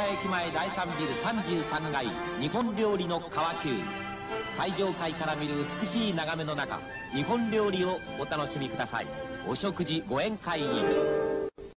駅前第3ビル33階日本料理の川久。最上階から見る美しい眺めの中、日本料理をお楽しみください。お食事ご宴会に。